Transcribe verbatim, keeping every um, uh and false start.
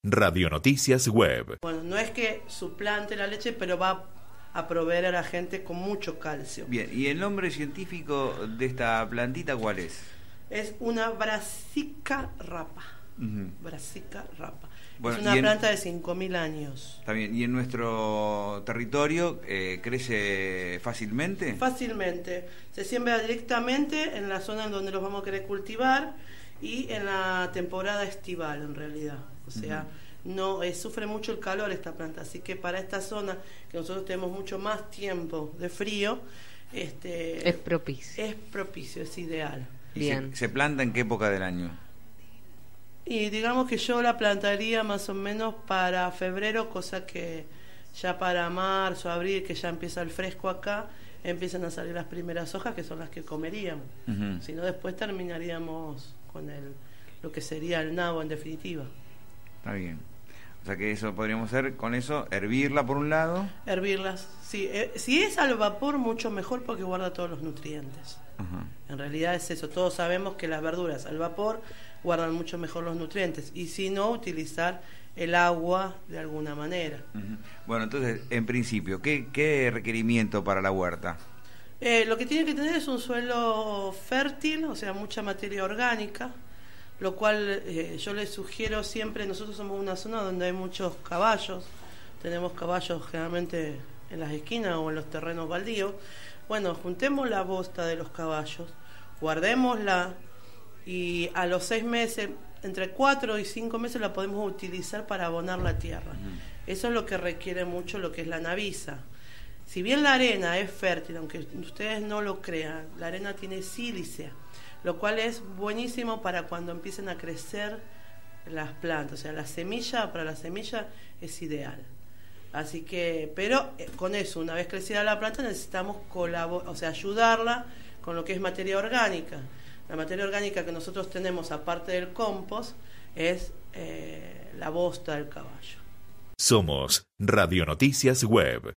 Radio Noticias Web. Bueno, no es que suplante la leche, pero va a proveer a la gente con mucho calcio. Bien, ¿y el nombre científico de esta plantita cuál es? Es una Brassica rapa. Uh-huh. Brassica rapa. Bueno, es una en, planta de cinco mil años. Está bien. ¿Y en nuestro territorio eh, crece fácilmente? Fácilmente. Se siembra directamente en la zona en donde los vamos a querer cultivar y en la temporada estival, en realidad. O sea, uh-huh. no eh, sufre mucho el calor esta planta. Así que para esta zona, que nosotros tenemos mucho más tiempo de frío, este, es propicio. Es propicio, es ideal. Bien. ¿Se, ¿Se planta en qué época del año? Y digamos que yo la plantaría más o menos para febrero, cosa que ya para marzo, abril, que ya empieza el fresco acá, empiezan a salir las primeras hojas, que son las que comeríamos. Uh-huh. Si no, después terminaríamos con el, lo que sería el nabo en definitiva. Está bien. O sea que eso podríamos hacer con eso, hervirla por un lado. Hervirlas, sí. Eh, si es al vapor, mucho mejor porque guarda todos los nutrientes. Uh-huh. En realidad es eso. Todos sabemos que las verduras al vapor guardan mucho mejor los nutrientes. Y si no, utilizar el agua de alguna manera. Uh-huh. Bueno, entonces, en principio, ¿qué, qué requerimiento para la huerta? Eh, lo que tiene que tener es un suelo fértil, o sea, mucha materia orgánica, lo cual eh, yo les sugiero siempre. Nosotros somos una zona donde hay muchos caballos, tenemos caballos generalmente en las esquinas o en los terrenos baldíos. Bueno, juntemos la bosta de los caballos, guardémosla y a los seis meses, entre cuatro y cinco meses la podemos utilizar para abonar la tierra. Uh-huh. Eso es lo que requiere mucho lo que es la naviza. Si bien la arena es fértil, aunque ustedes no lo crean, la arena tiene sílice, lo cual es buenísimo para cuando empiecen a crecer las plantas. O sea, la semilla, para la semilla es ideal. Así que, pero eh, con eso, una vez crecida la planta, necesitamos colaborar, o sea, ayudarla con lo que es materia orgánica. La materia orgánica que nosotros tenemos, aparte del compost, es eh, la bosta del caballo. Somos Radio Noticias Web.